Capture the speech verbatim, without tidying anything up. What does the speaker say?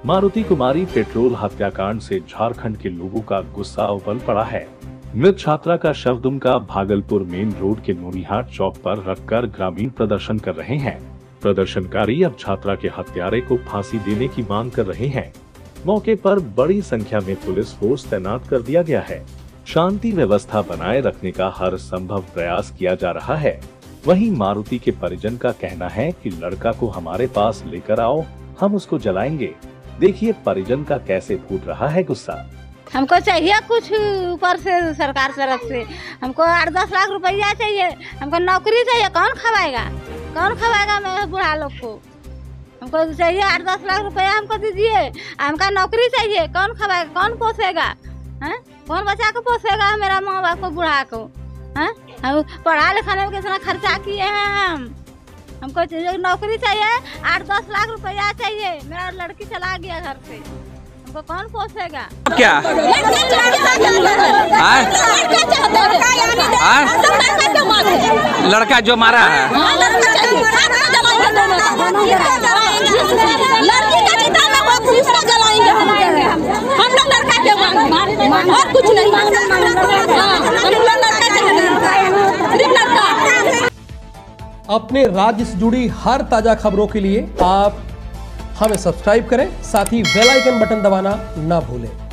मारुति कुमारी petrol हत्याकांड से झारखंड के लोगों का गुस्सा उबल पड़ा है। मृत छात्रा का शव दुमका भागलपुर मेन रोड के नोनिहाट चौक पर रखकर ग्रामीण प्रदर्शन कर रहे हैं। प्रदर्शनकारी अब छात्रा के हत्यारे को फांसी देने की मांग कर रहे हैं। मौके पर बड़ी संख्या में पुलिस फोर्स तैनात कर दिया गया है। शांति व्यवस्था बनाए रखने का हर संभव प्रयास किया जा रहा है। वहीं मारुति के परिजन का कहना है कि लड़का को हमारे पास लेकर आओ, हम उसको जलाएंगे। देखिए परिजन का कैसे फूट रहा है गुस्सा। हमको चाहिए कुछ ऊपर से, सरकार तरफ से हमको आठ दस लाख रुपया चाहिए। हमको नौकरी चाहिए, कौन खवाएगा कौन खवाएगा मेरे बुढ़ा लोग को। हमको चाहिए आठ दस लाख रुपया हमको दीजिए। हमका नौकरी चाहिए, कौन खवाएगा कौन पोसेगा है? कौन बच्चा को पोसेगा मेरा माँ बाप को बुढ़ा को है? हम पढ़ा लिखाने में कितना खर्चा किए हैं हम। हमको नौकरी चाहिए, आठ दस लाख रुपया चाहिए। मेरा लड़की चला गया घर से, हमको कौन पोसेगा? क्या लड़का जो मारा है और कुछ नहीं। अपने राज्य से जुड़ी हर ताजा खबरों के लिए आप हमें सब्सक्राइब करें, साथ ही बेल आइकन बटन दबाना ना भूलें।